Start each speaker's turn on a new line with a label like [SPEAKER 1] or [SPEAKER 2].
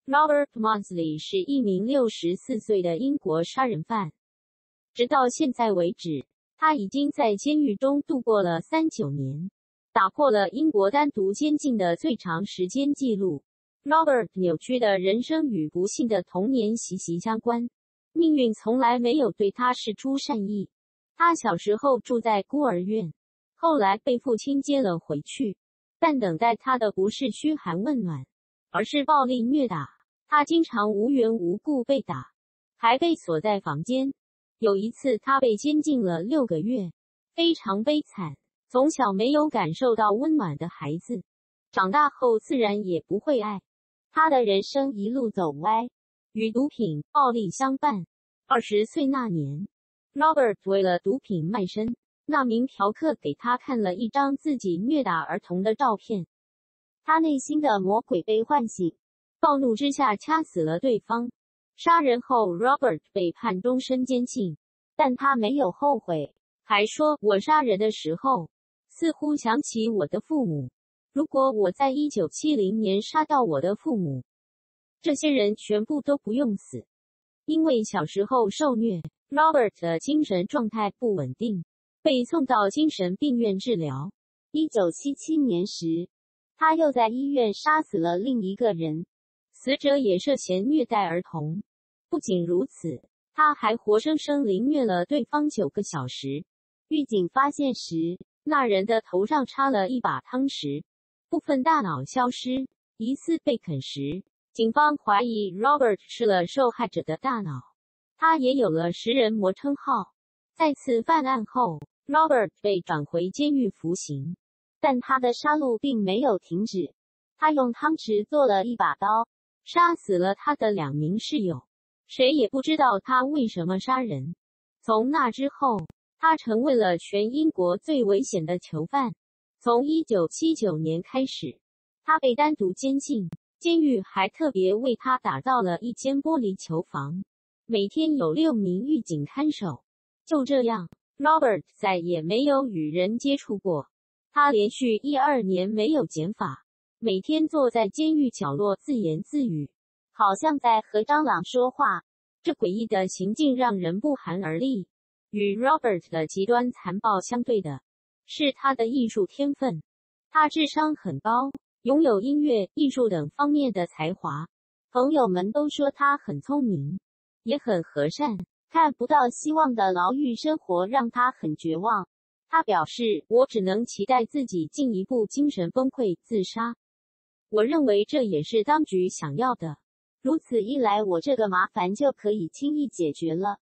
[SPEAKER 1] Robert Maudsley 是一名64岁的英国杀人犯。直到现在为止，他已经在监狱中度过了39年，打破了英国单独监禁的最长时间记录。Robert 扭曲的人生与不幸的童年息息相关，命运从来没有对他释出善意。他小时候住在孤儿院，后来被父亲接了回去，但等待他的不是嘘寒问暖，而是暴力虐打。他经常无缘无故被打，还被锁在房间。有一次他被监禁了6个月，非常悲惨。从小没有感受到温暖的孩子，长大后自然也不会爱。他的人生一路走歪，与毒品、暴力相伴。20岁那年， Robert 为了毒品卖身，那名嫖客给他看了一张自己虐打儿童的照片，他内心的魔鬼被唤醒，暴怒之下掐死了对方。杀人后 Robert 被判终身监禁，但他没有后悔，还说我杀人的时候似乎想起我的父母，如果我在1970年杀到我的父母，这些人全部都不用死。因为小时候受虐， Robert 的精神状态不稳定，被送到精神病院治疗。1977年时，他又在医院杀死了另一个人，死者也涉嫌虐待儿童。不仅如此，他还活生生凌虐了对方9个小时。狱警发现时，那人的头上插了一把汤匙，部分大脑消失，疑似被啃食。警方怀疑 Robert 吃了受害者的大脑，他也有了食人魔称号。再次犯案后， Robert 被转回监狱服刑，但他的杀戮并没有停止。他用汤匙做了一把刀，杀死了他的2名室友，谁也不知道他为什么杀人。从那之后，他成为了全英国最危险的囚犯。从1979年开始，他被单独监禁，监狱还特别为他打造了一间玻璃囚房，每天有6名狱警看守。就这样， Robert 再也没有与人接触过。他连续12年没有剪发，每天坐在监狱角落自言自语，好像在和蟑螂说话。这诡异的行径让人不寒而栗。与 Robert 的极端残暴相对的，是他的艺术天分。他智商很高，拥有音乐、艺术等方面的才华。朋友们都说他很聪明，也很和善。看不到希望的牢狱生活让他很绝望。他表示，我只能期待自己进一步精神崩溃自杀。我认为这也是当局想要的，如此一来我这个麻烦就可以轻易解决了。